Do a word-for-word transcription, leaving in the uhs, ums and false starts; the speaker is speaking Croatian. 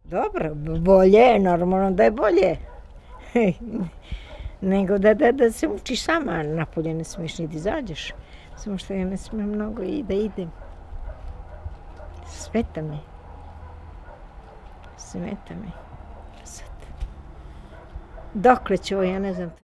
Dobro, bolje, normalno da je bolje. Nego da, da, da se učiš sama, napolje ne smiješ ni da izađeš. Samo što ja ne smijem mnogo i da idem. Smeta mi. Smeta mi. Sad. Dokle će ovo, ja ne znam.